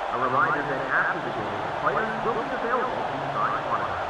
A reminder that after the game, players will be available to sign autographs.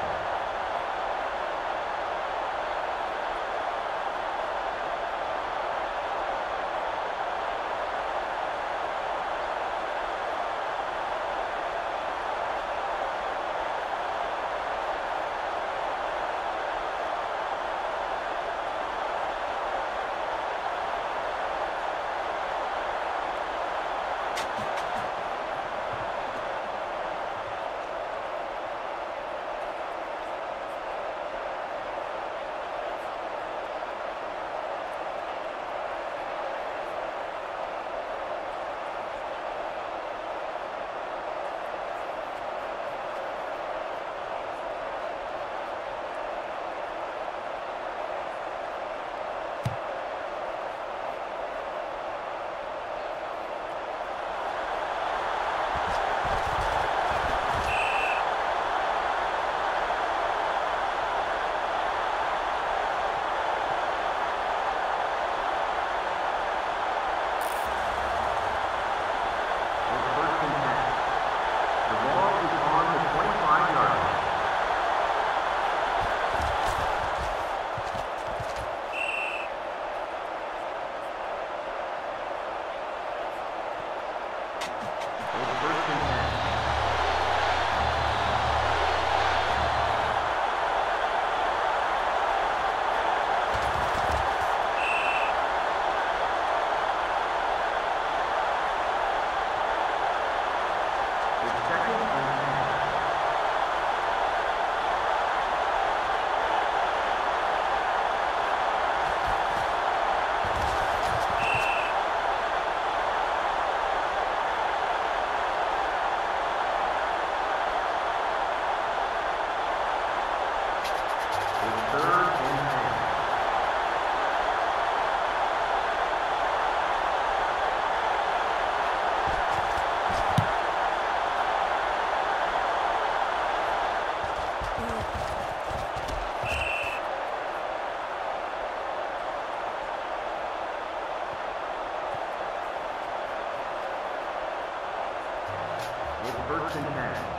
First and 10.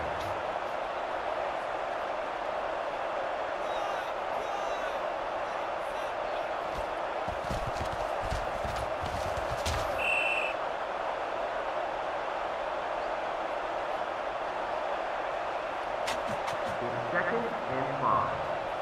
It's second and 5.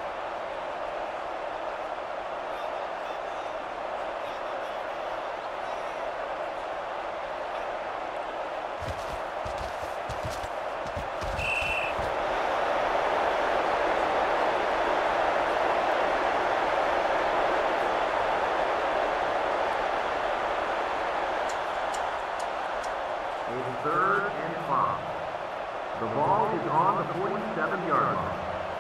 It's third and 5. The ball is on the 47-yard line.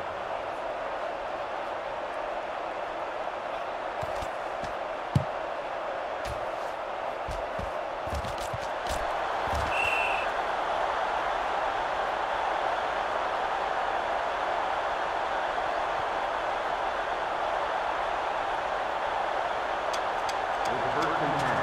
It's first and 10.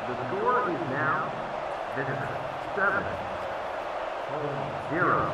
The score is now Visitors 7, Home 0.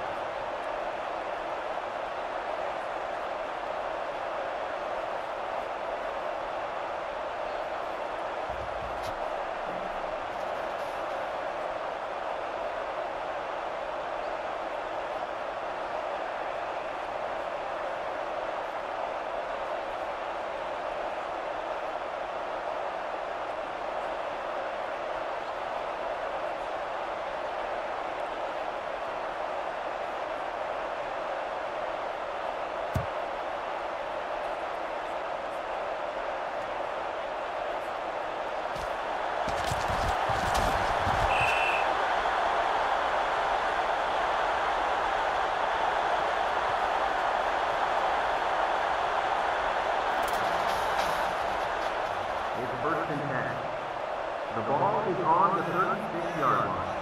First and 10. The ball is on the 36-yard line.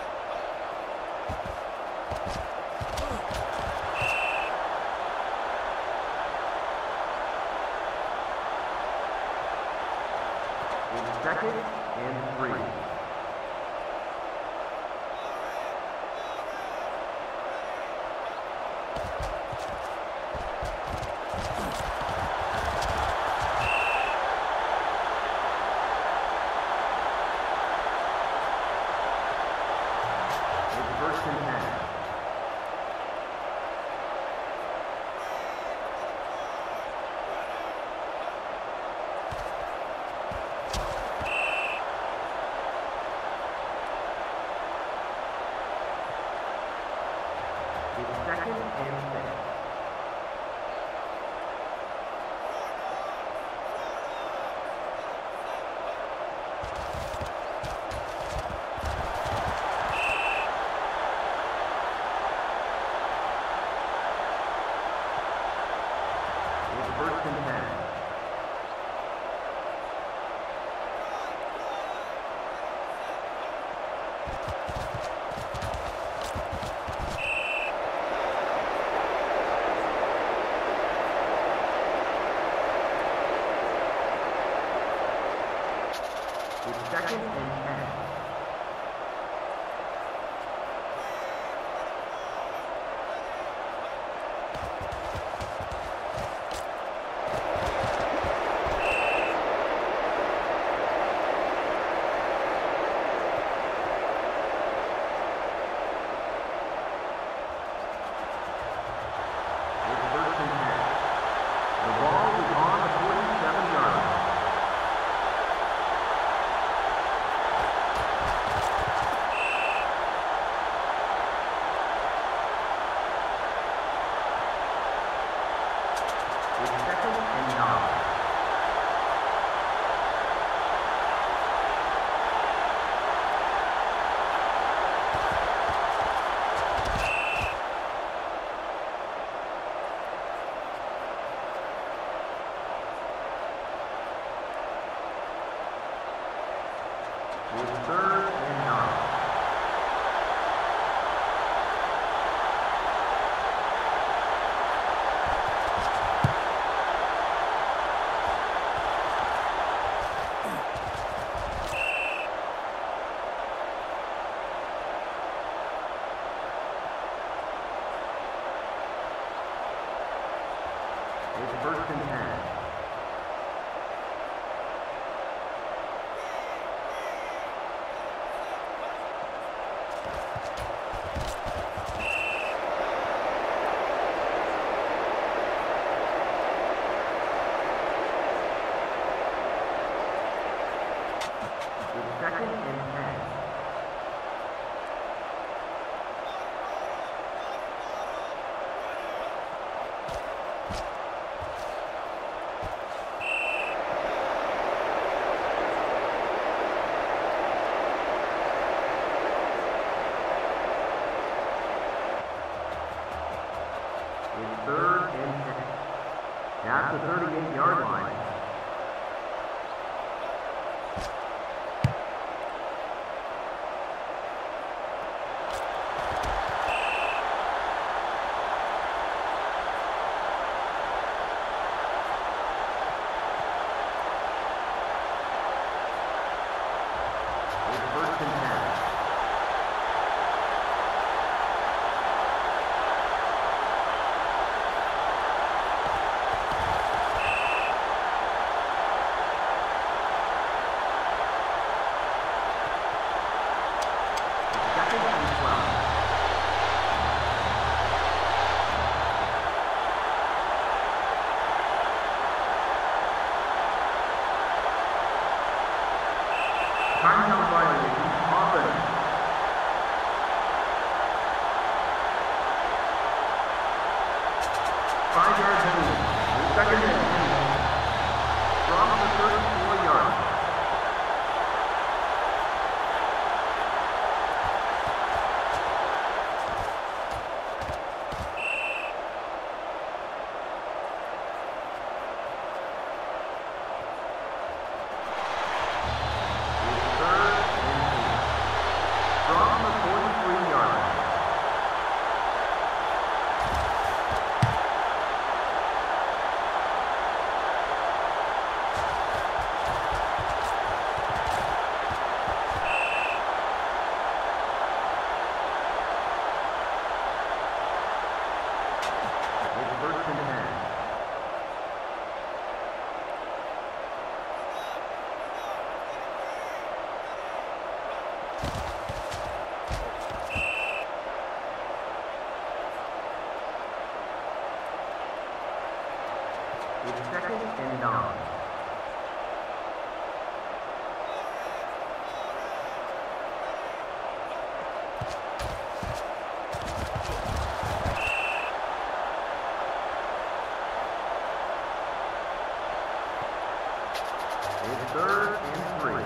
It's second and 3. First and 10. It's second and 6. First and 10. It's second and 10. It's third and 9. It's first and 10. Second and 10. It's third and 10. At the 38-yard line. Timeout violation, offense. Five-yard penalty. Second down. From the 34-yard. Second and 9. It's third and 3.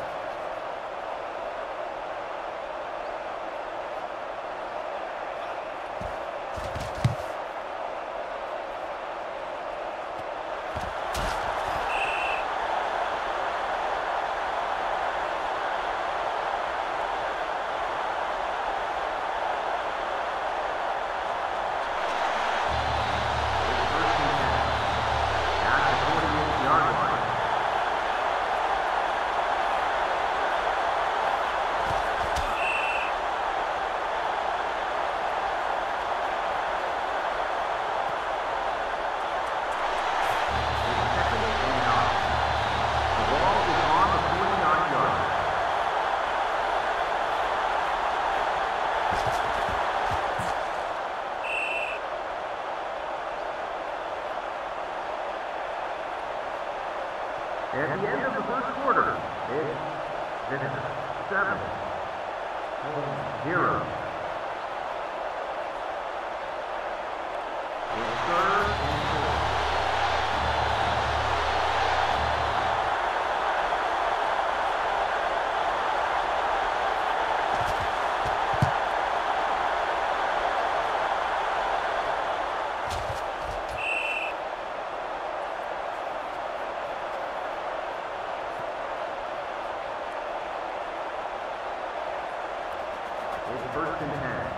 At the end of the first quarter, it's 7-0. It's third and 4. It's first and 10.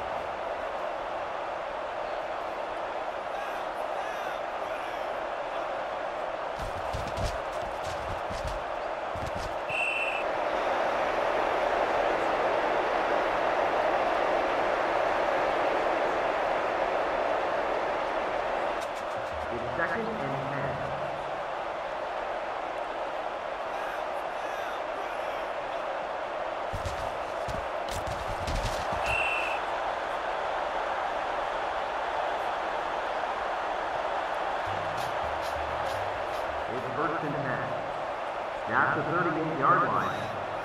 It's second and 10. It's first and 10. Now at the 38-yard line.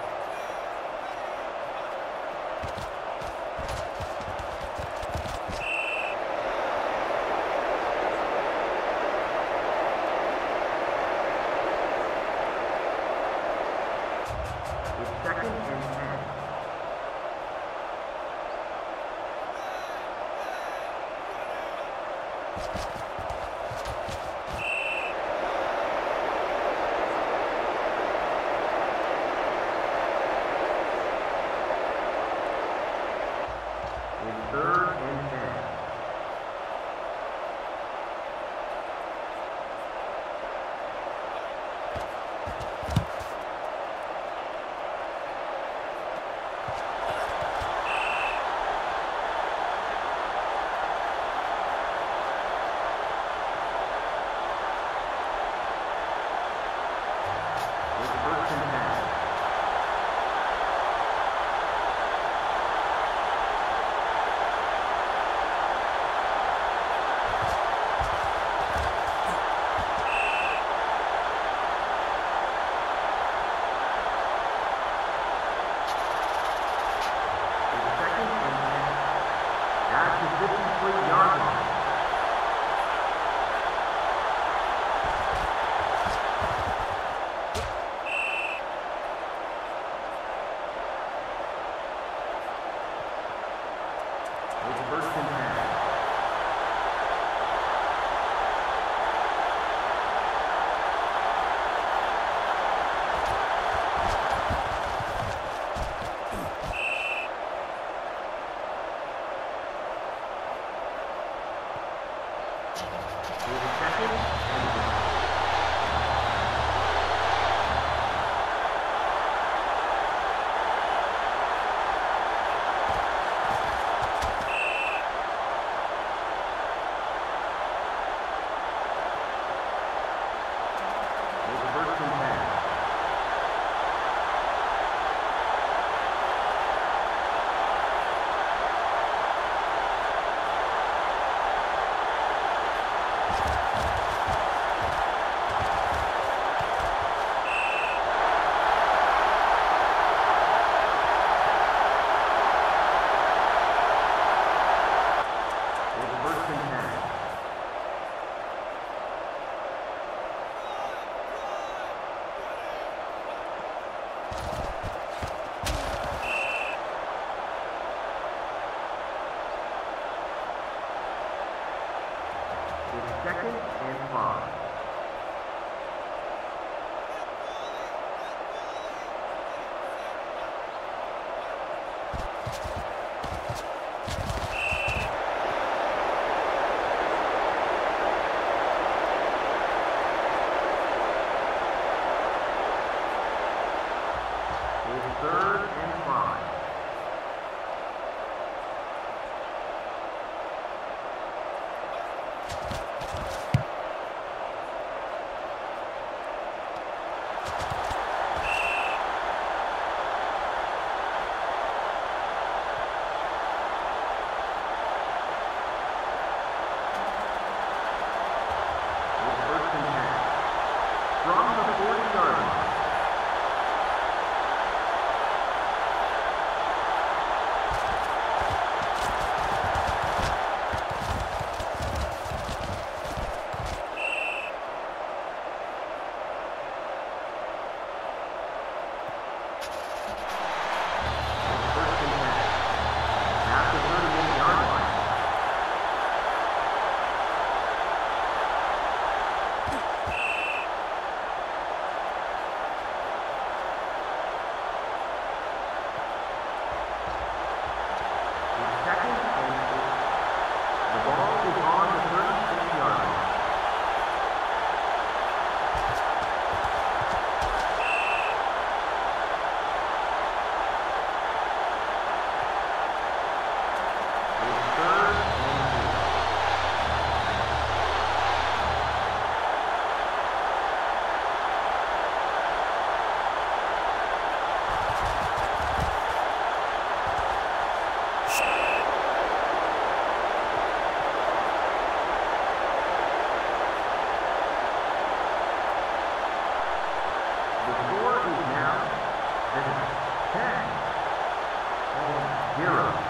It's second and 10. It's third and 10. It's 2nd and 5. It's 3rd and 5. From the 40-yard line. The score is now 10-0.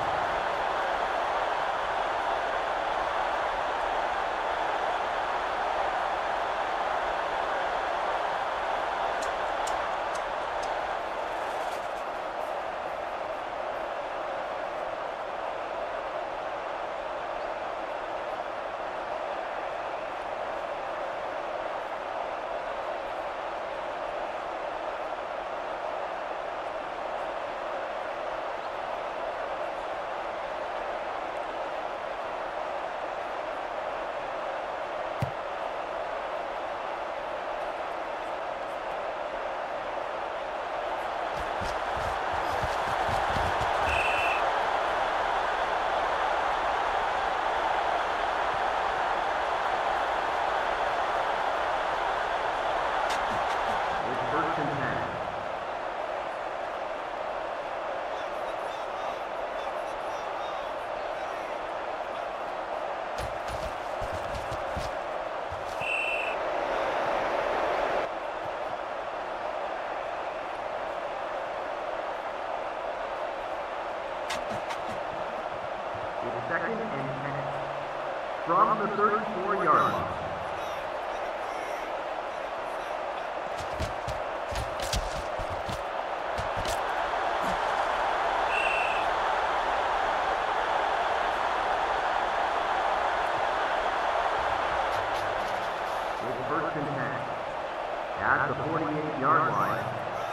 It's 2nd and 10 from the 34-yard line. It's 1st and 10 at the 48-yard line.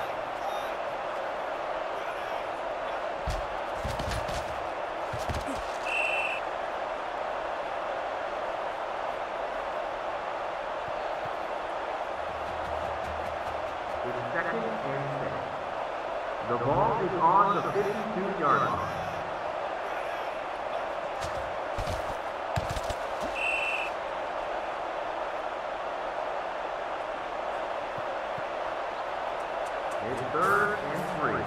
It's 2nd and 6. The ball is on the 52-yard line. It's 3rd and 3.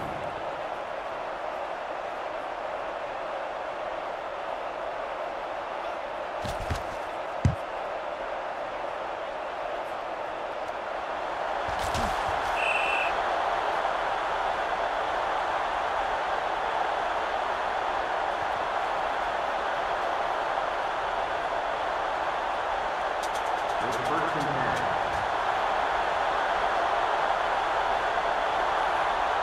It's 1st and 10.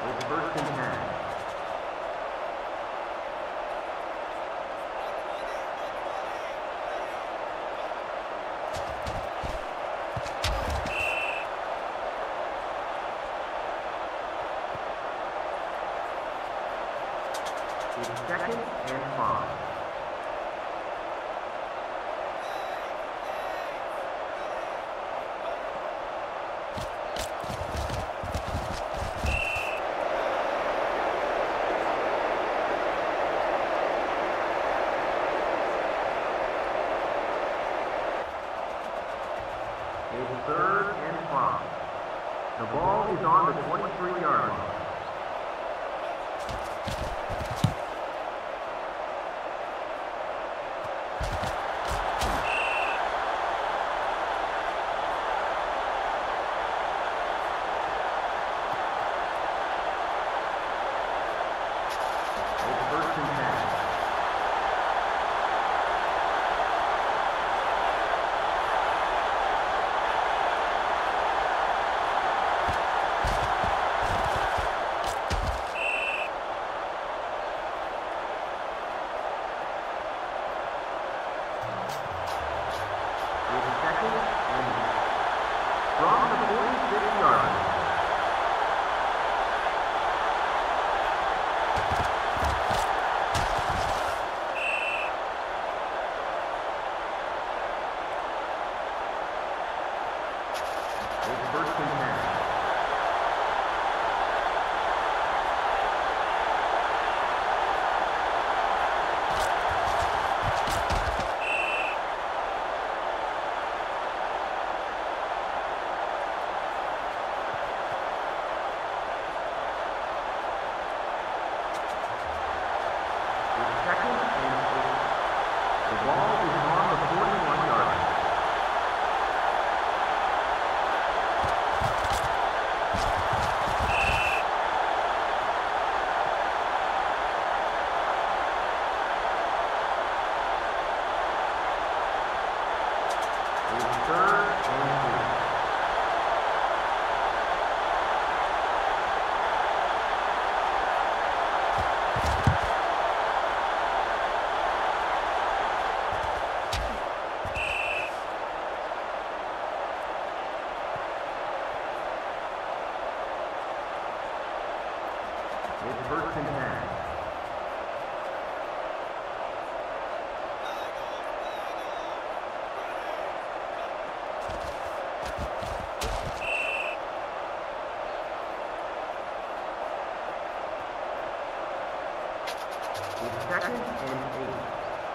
It's first and 10. It's second and 5. It's third and 5. The ball is on the 23-yard line. It's first and 10. It's second and from the 46-yard line. It's first and 10. It's second and 8. The ball is on the 41-yard line. It's third and 3. It's first and 10. It's second and 8.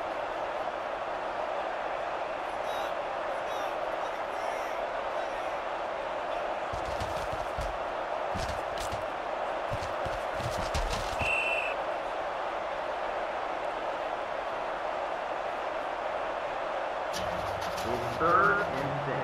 It's third and 6.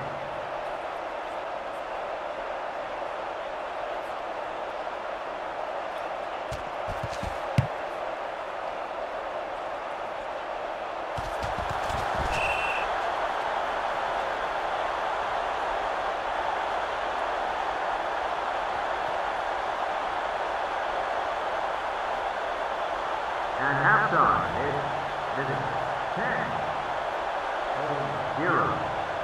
At halftime, it's 10-0.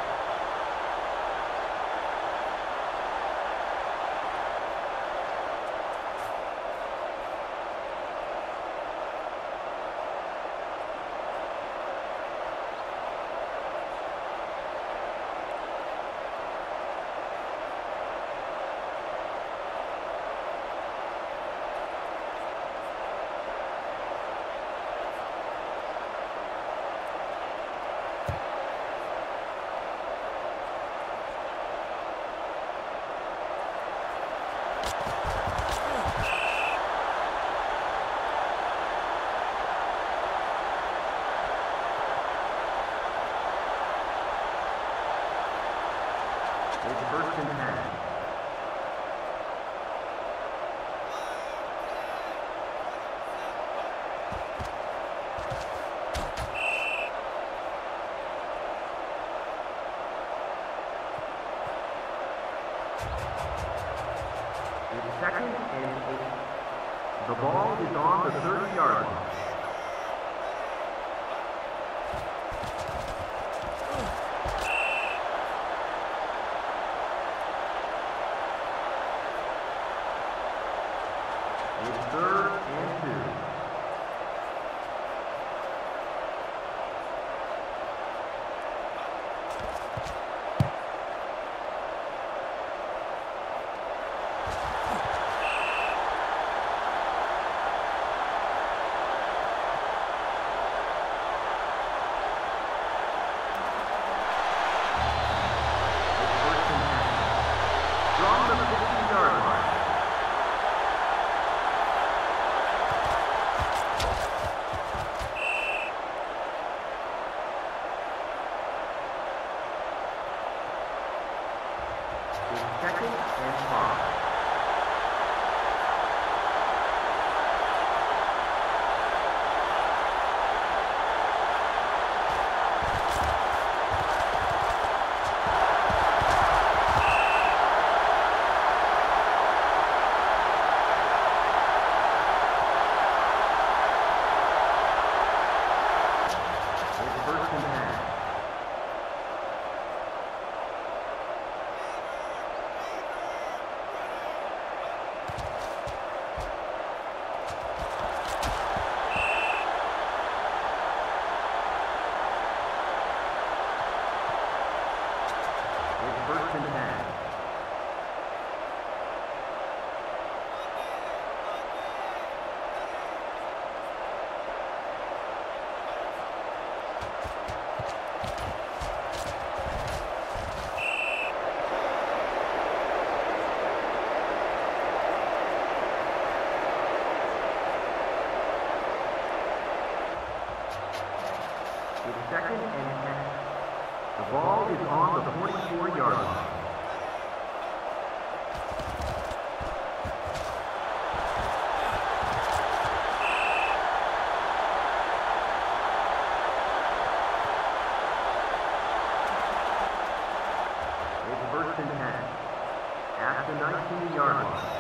It's first and 10. It's second and 8. The ball is on the 30-yard line. It's third and 2. Second and 5. It's first and 10. First and 10. It's second and 10. The ball is on the 44-yard line. It's first and 10 at the 19-yard line.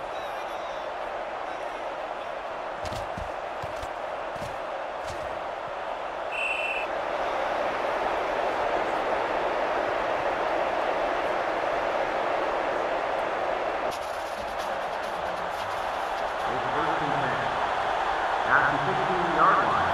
At the 16-yard line.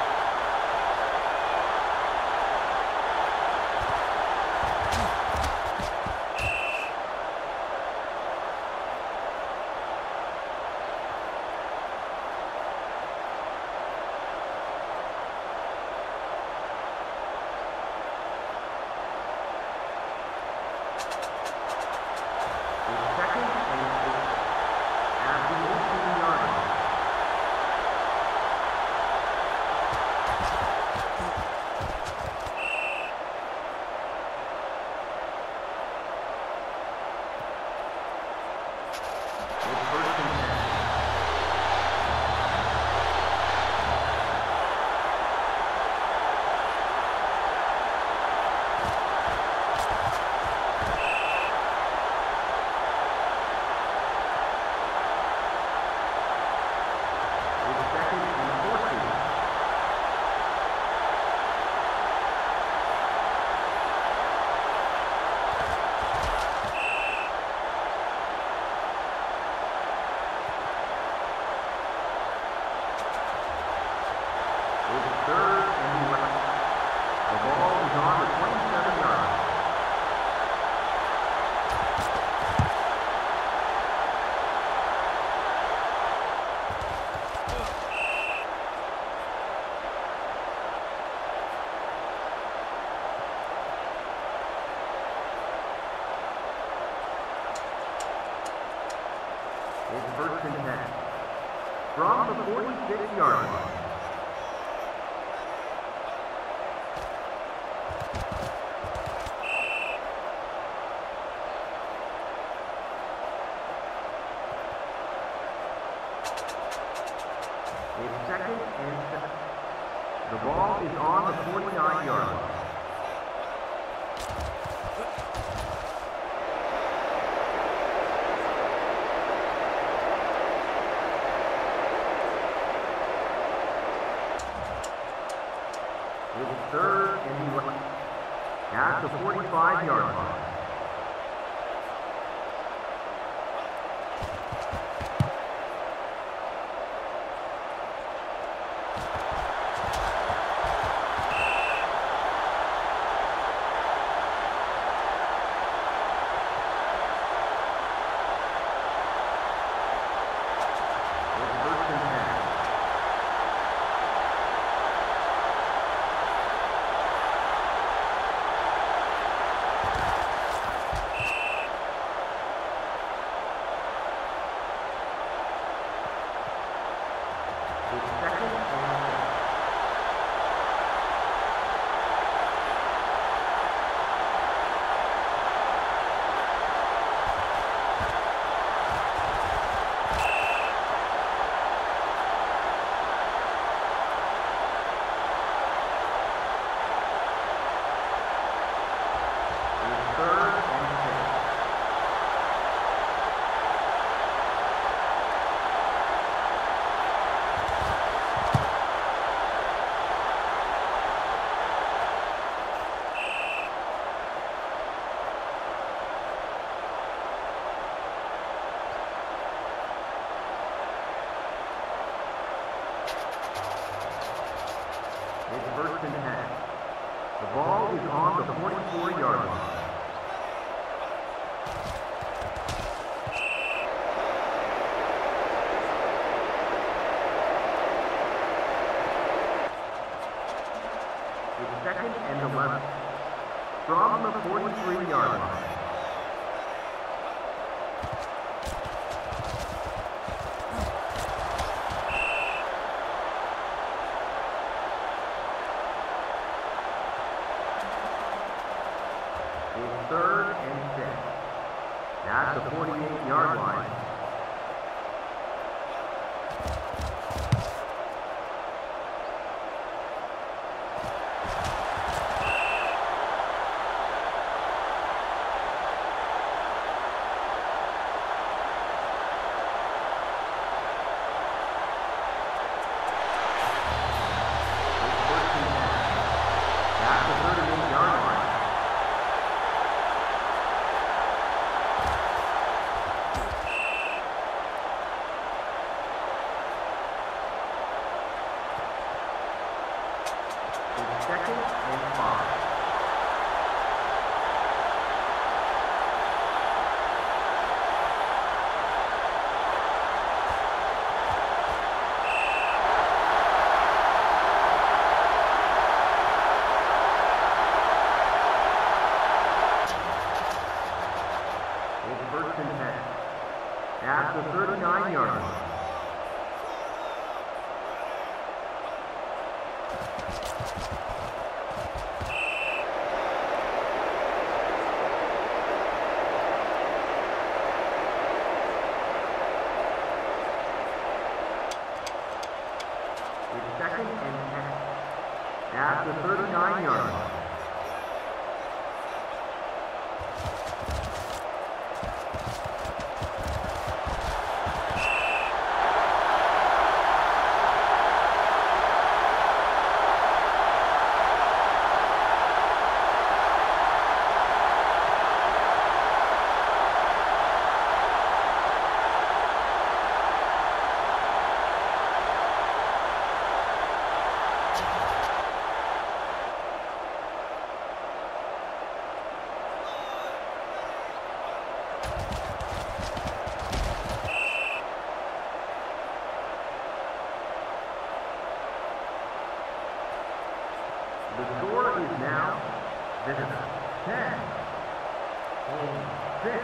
It's second and 8 at the 18-yard line. It's first and 10 from the 46-yard line. It's second and 7. The ball is on the 49-yard line. 5-yard line. It's first and 10. The ball is on the 44-yard line. It's second and 11. From the 43-yard line. It's third and 6. At the 48-yard line. Second and 5. It's first and 10. At the 39-yard line. It's second and 10. At the 39-yard line. The score is now visitor 10, home 6.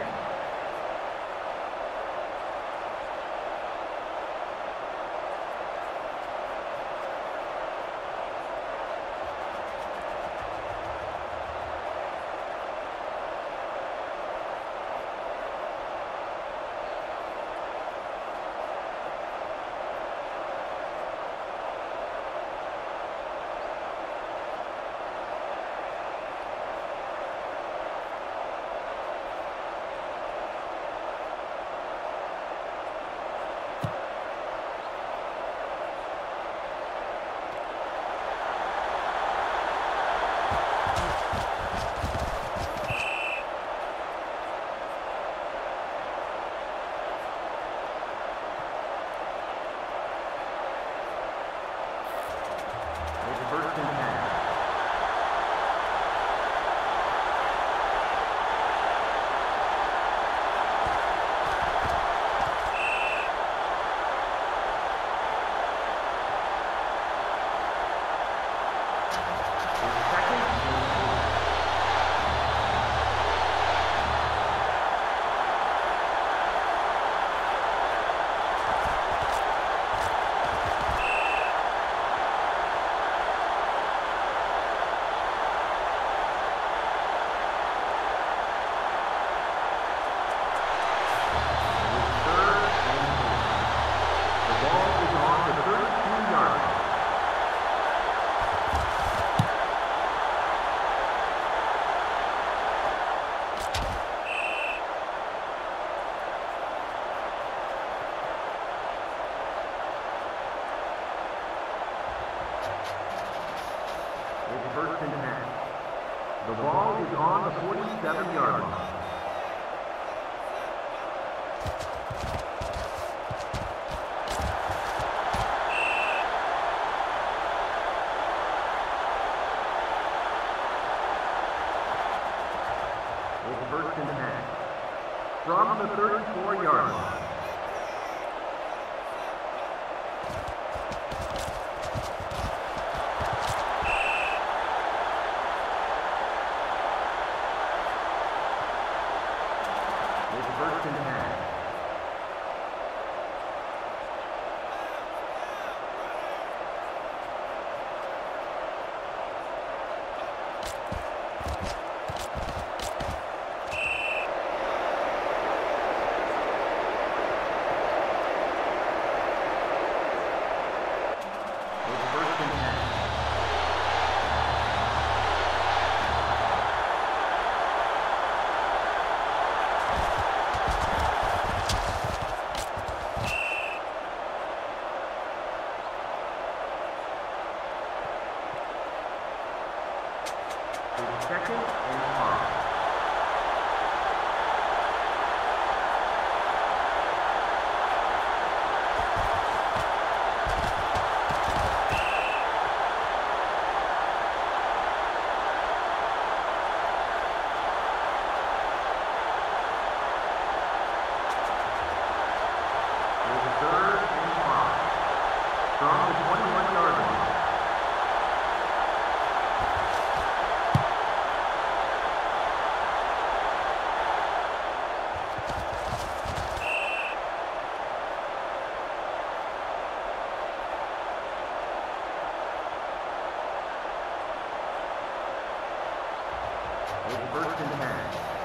47-yard line. It's first and 10. From the 34-yard line. First and 10. Second and 5. It's third and 5. From the 21-yard line. It's first and 10.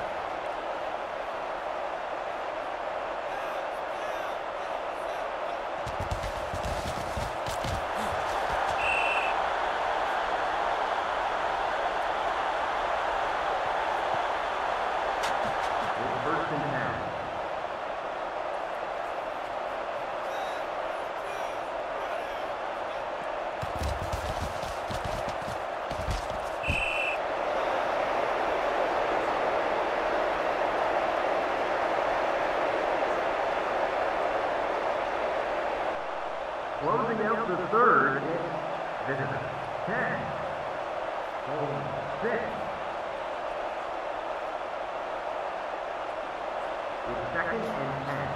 It's first and 10. Closing out the third, it's visitors. 10. Home 6. It's second and 10.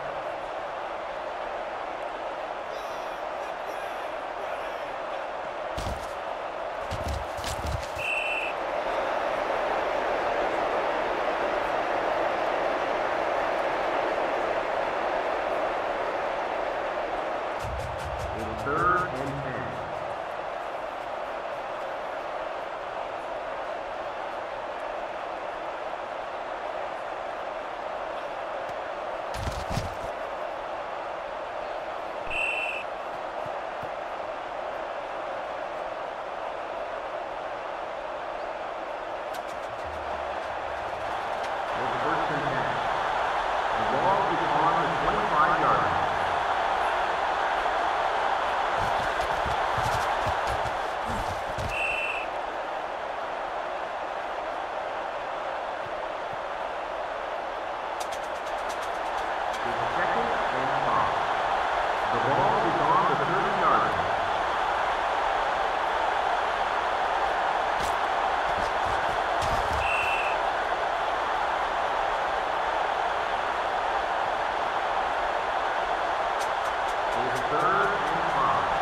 It's third and 10. It's first and 10. The ball is on the 25-yard line. The ball is on the 30-yard line. It's third and 5.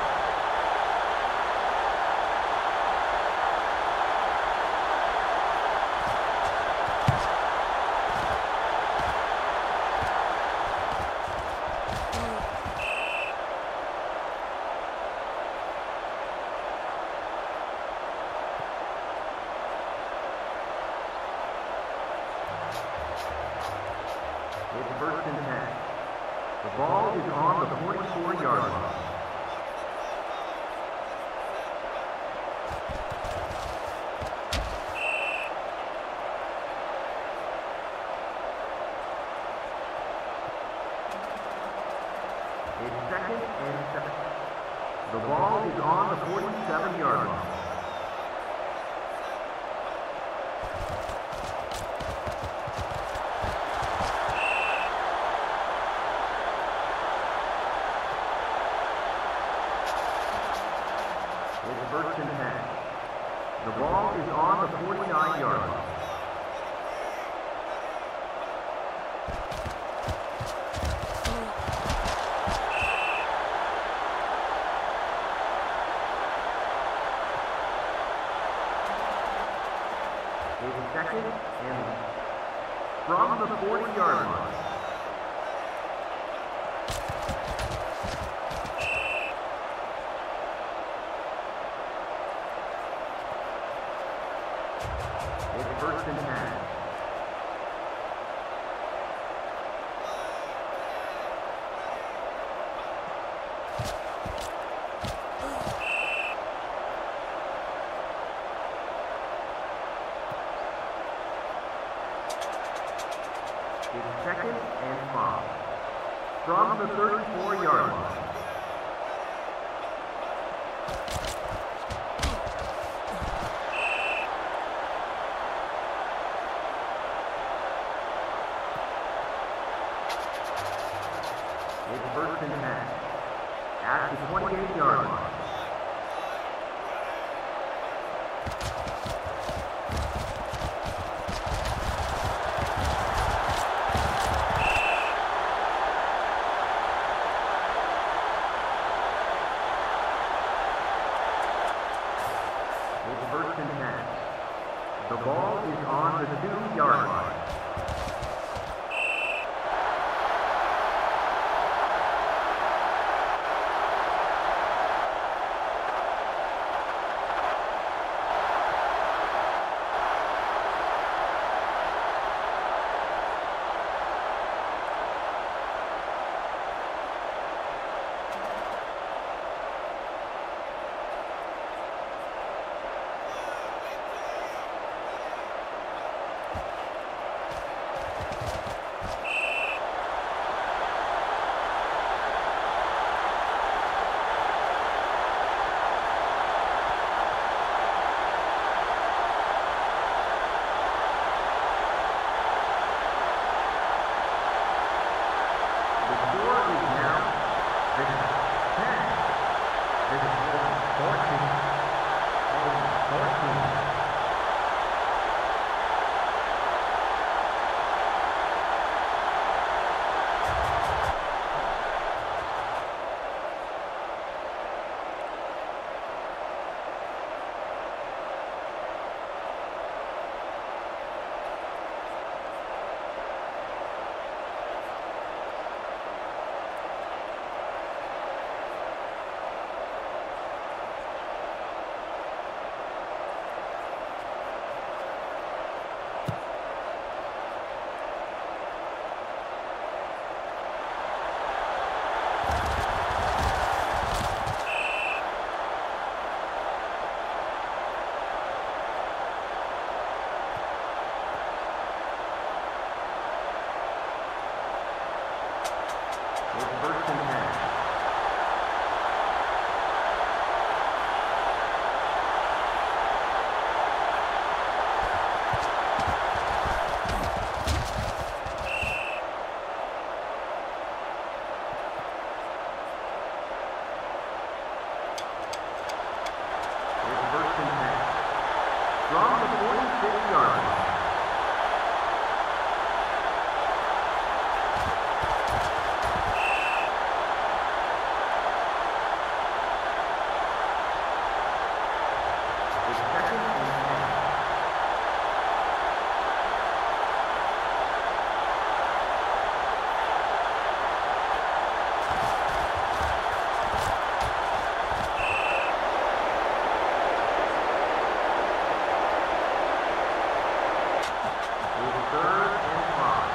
It's first and 10. The ball is on the 44-yard line. It's second and 7. The ball is on the 47-yard line. from the 40-yard line. It's first and 10. It's second and 5 from the 34-yard line. It's first and 10 at the 28-yard line. It's first and 10. The ball is on the 2-yard line. From the 46-yard line. It's second and 10. It's third and 5.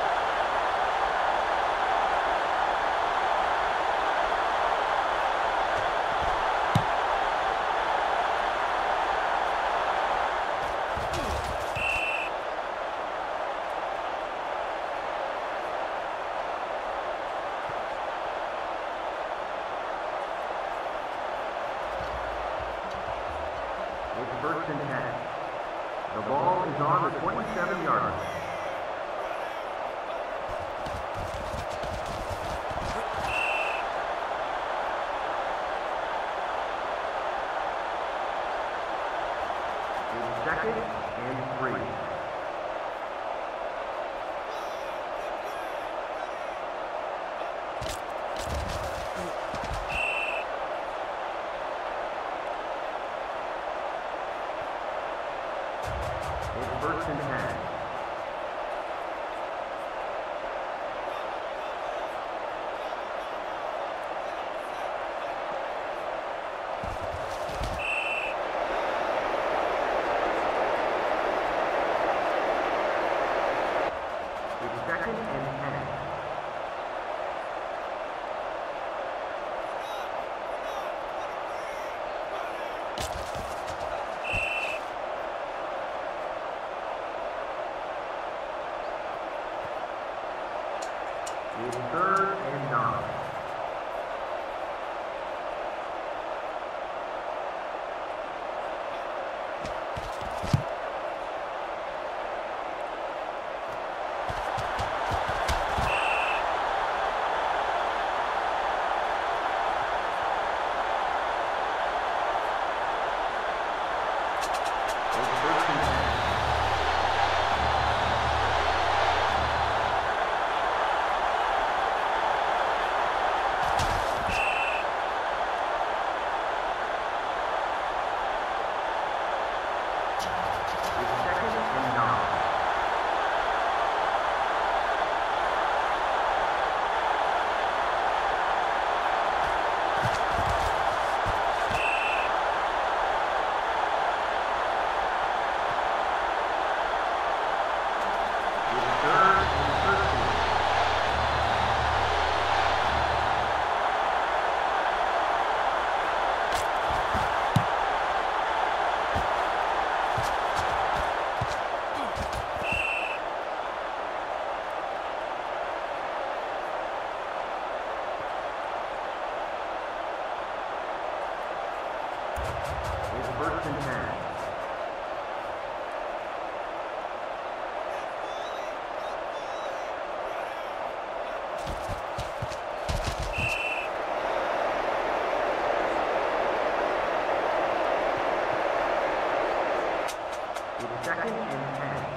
It's first and 10. The ball is on the 27-yard line. It's second and 3. It's first and 10. It's 3rd and 9. It's 1st and 10. It's 2nd and 10.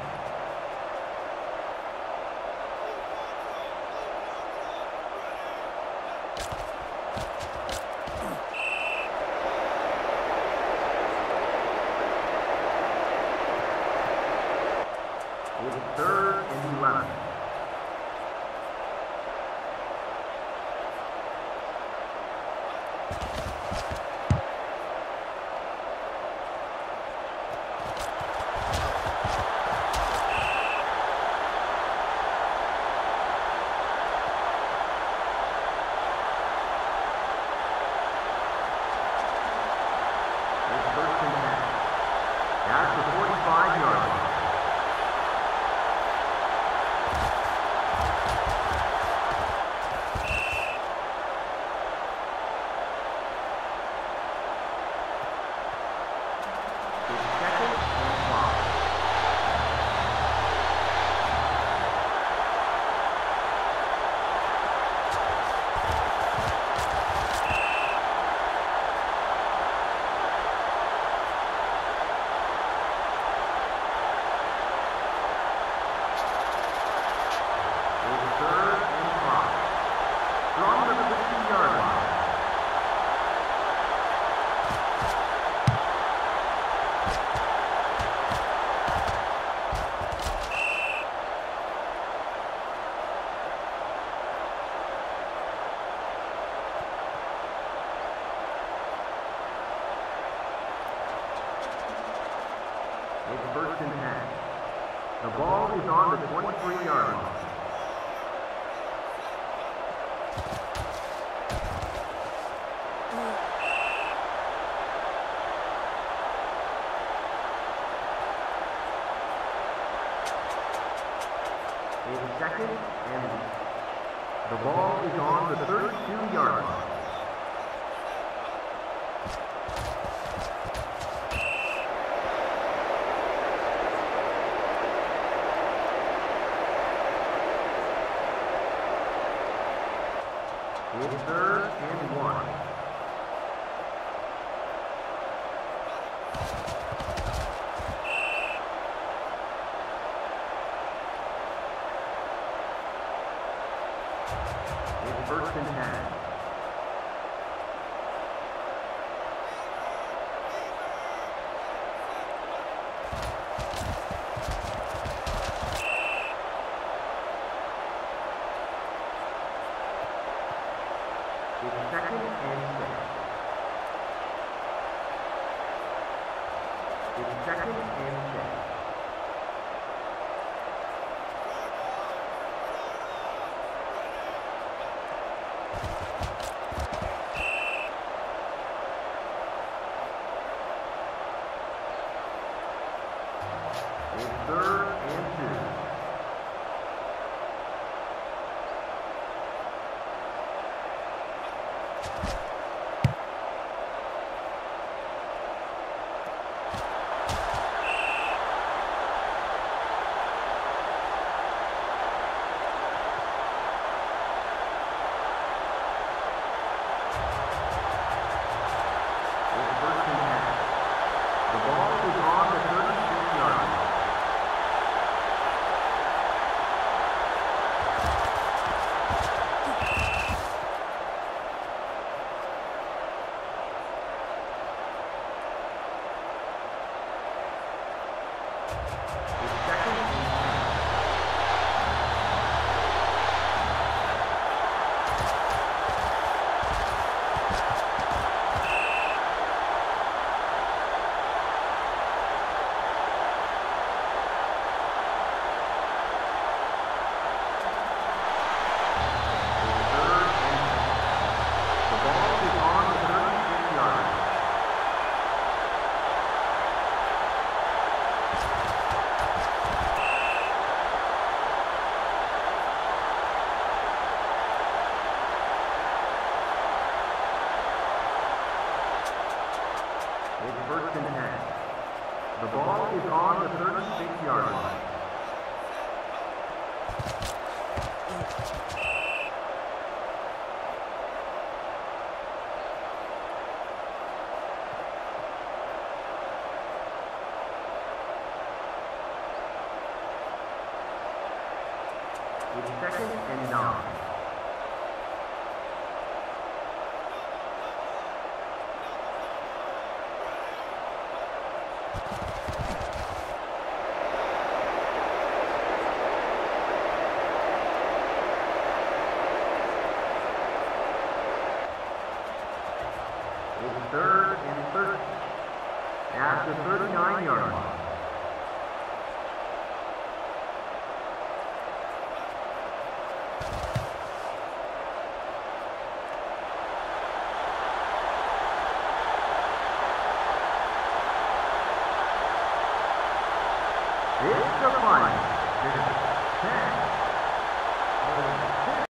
It's 3rd and 11. It's 1st and 10. That's the 45-yard line. It's 1st and 10. The ball is on the 23-yard line. It's 2nd and the ball is on the 32-yard line. It's 3rd and 1. It's 1st and 10. It's 2nd and 6. It's 2nd and 6. It's 3rd and 2. The ball is on the 36-yard line. It's 2nd and 9. It's 3rd and 13 at the 39-yard line. It's the final.